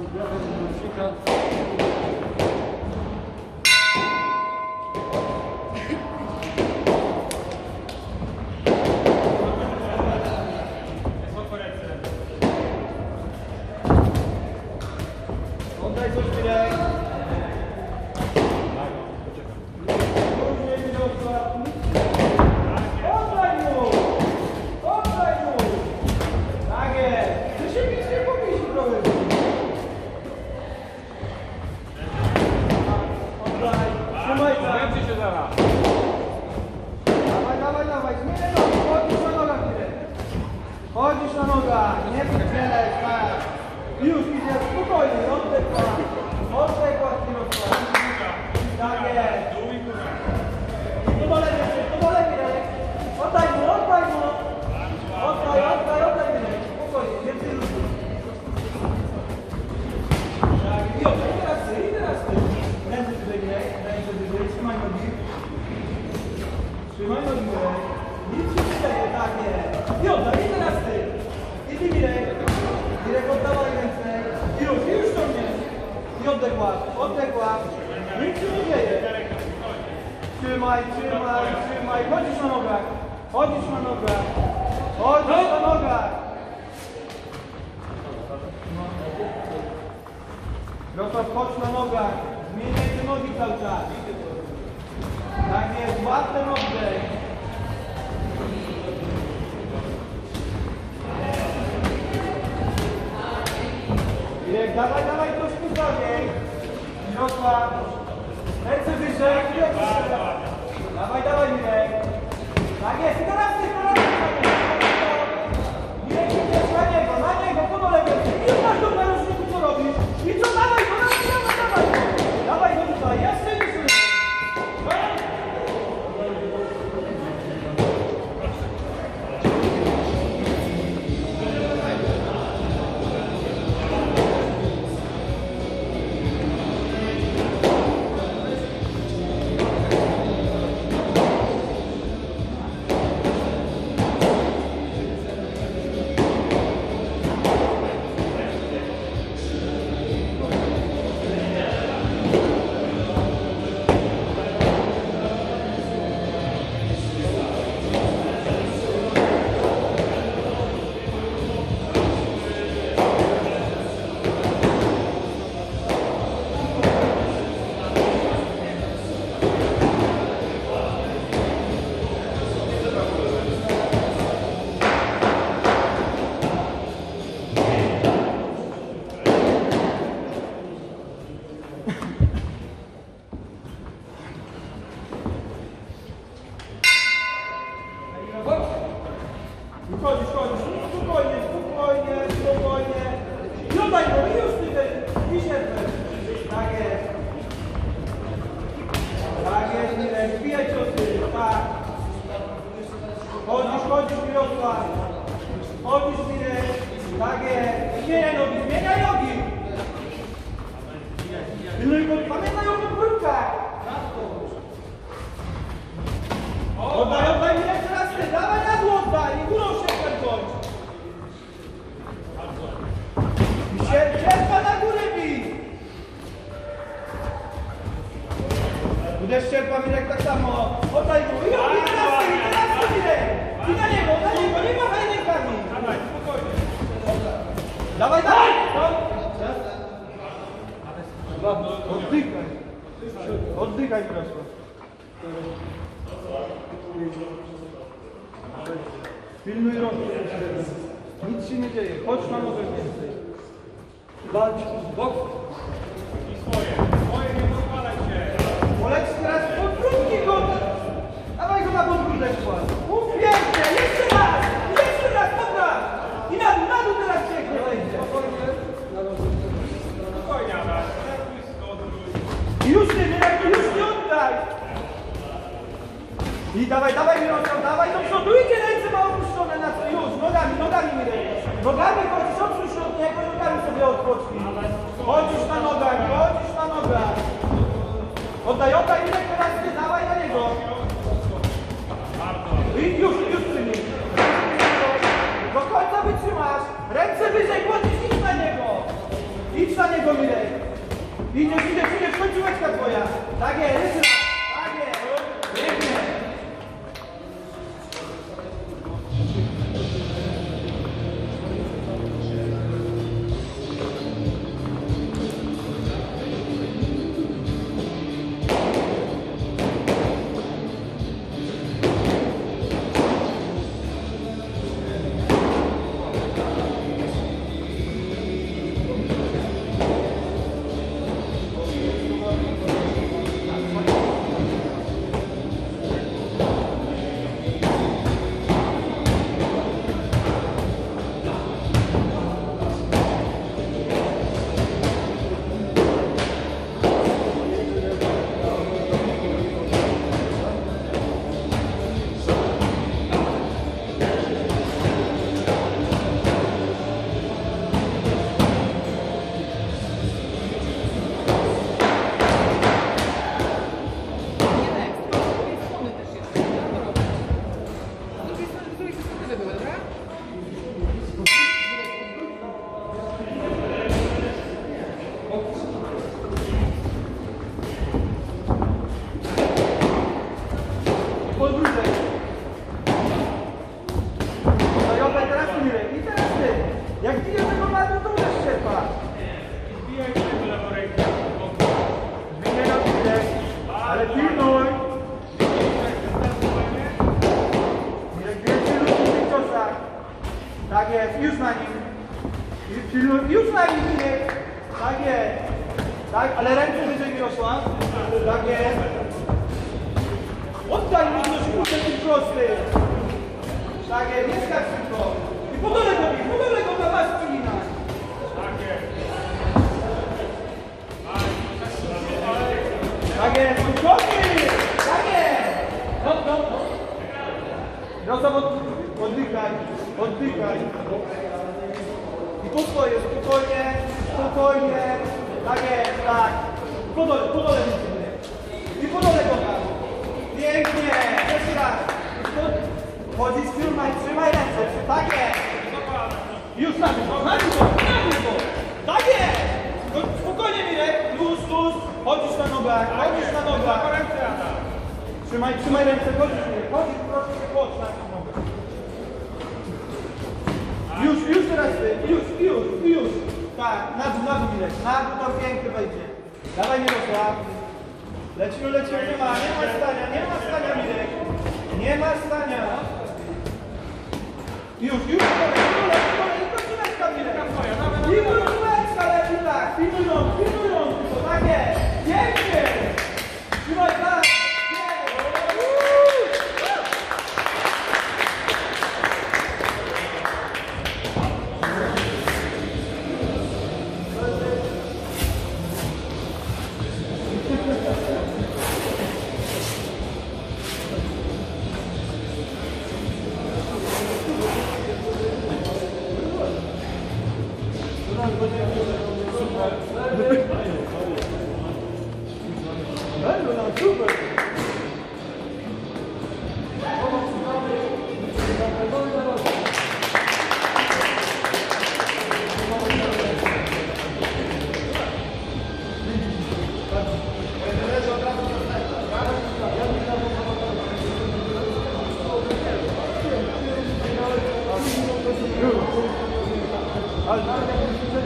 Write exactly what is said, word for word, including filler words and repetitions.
Oddaj coś tyle. Oddaj mu! Oddaj mu! Tak jest! Ty się nic nie powinniś trochę. Oddaj! Trzymaj tam! Zręczy się zaraz! Dawaj, dawaj, dawaj! Zmieniaj nogi! Chodzisz na nogach tyle! Chodzisz na nogach! Nie wydzielaj! Tak! Już idziesz spokojnie! Oddech kład! Oddech kład! Tak jest! Tu do lewej, tu do lewej, Radek. Oddaj mu, oddaj mu. Oddaj, oddaj, oddaj mu. Spokojnie, więcej ludzi. Tak, i oddaj, teraz ty, i teraz ty. Ręce wyżej, ręce wyżej, trzymaj nogi. Trzymaj nogi, Mirek. Nic się nie dzieje, tak jest. I oddaj, i teraz ty. I ty, Mirek. Mirek, oddawaj ręce. I już, i już to mnie. I oddech łap, oddech łap. Nic się nie dzieje. Trzymaj, trzymaj, trzymaj. Chodzisz na nogach. Chodzisz na nogach. Chodzisz na nogach. Rosław, chodź na nogach. Zmieniaj te nogi cały czas. Tak jest, łap ten oddech. Mirek, dawaj, dawaj troszkę dalej. Rosław. Ręce wyżej, Mirek wyżej. Dawaj, dawaj, Mirek. Tak jest, i teraz ty, teraz ty. Mirek, idziesz na niego, na niego, po dole będzie. I już masz do narożniku, co robisz. I co, dawaj go, dawaj, dawaj, dawaj go. Dawaj go tutaj, jeszcze nie sobie. Chodzisz, chodzisz, spokojnie, spokojnie, spokojnie. I oddaj go, i już ty, i siedzę. Tak jest. Tak jest, Mirek, wbijaj ciosy, tak. Chodzisz, chodzisz, Mirosław. Chodzisz, Mirek, tak jest. Zmieniaj nogi, zmieniaj nogi. Pamiętaj o podwórkach. Oddaj, oddaj, Mirek, teraz ty, dawaj na dół, oddaj, i górą się kończ. Sierpa na górę bij. Uderz sierpa, Mirek, tak samo. Oddaj go, i robi teraz ty, teraz ty, Mirek. I na niego, na niego, nie machaj rękami. Dawaj, spokojnie. Dawaj, dawaj. Oddychaj. Oddychaj, Mirosław. Pilnuj rąk. Nic się nie dzieje. Chodź na nogę więcej. Walcz. Bok. I swoje. Swoje nie rozpalaj się. Poleć teraz podwrótki go. Dawaj go na podwórtek kład. Mów pięknie. Jeszcze raz. Jeszcze raz. Dobra. I na dół, na dół teraz pięknie wejdzie. Spokojnie, Adam. I już nie, Mirek, już nie oddaj. I dawaj, dawaj, Mirosław, dawaj do przodu. Idzie ręce ma opuszczone na co? Już, nogami, nogami, Mirek. Nogami chodzisz, odsuń się od niego, nogami sobie odpocznij. Chodzisz na nogach, chodzisz na nogach. Oddaj, oddaj, Mirek, teraz ty, dawaj na niego. I już, już przyjmij. Do końca wytrzymasz. Ręce wyżej, chodzisz, idź na niego. Idź na niego, Mirek. Idziesz, idziesz, idziesz, końcóweczka twoja. Tak jest, jest, tak jest. Pięknie. Jak widzisz tego na dół, to też szepa. Wbijaj się do lewą rękę. Wbijaj na chwilę, ale pilnuj. Jak wiecie, ludzi w tych ciosach. Tak jest, już na nim. Pilnuj, już na nim, Mirek. Tak jest. Tak, ale ręce wyżej Mirosław. Tak jest. Oddaj mi do szkółce tym prosty. Tak jest, nie skacz tylko. I po dole go, i po dole go na was pilina. Tak jest. Tak jest, spokojnie! Tak jest! No, no, no. Mirosław, od, oddychaj, oddychaj. I po swoje, spokojnie, spokojnie. Tak jest, tak. Po dole, po dole widzimy. I po dole go tam. Pięknie, jeszcze raz. Chodzisz, trzymaj, trzymaj ręce, tak jest. Już na dół, na dół, na dół. Tak jest. No, spokojnie, Mirek, luz, luz. Chodzisz na nogach, chodzisz na nogach. Trzymaj, trzymaj ręce, chodzisz, Mirek, chodzisz, proszę, chodź na nogę. Już, już teraz ty, już, już, już. Tak, na dół, na dół, Mirek, na dół tam pięknie wejdzie. Dawaj, Mirosław. Lecimy, lecimy, nie ma, nie ma stania, nie ma stania, Mirek. Nie ma stania. Już, już, już, pilnuj łezka, lepiej tak, pilnuj ją, pilnuj ją, tak jest, pięknie, trzymaj tak, super. Ale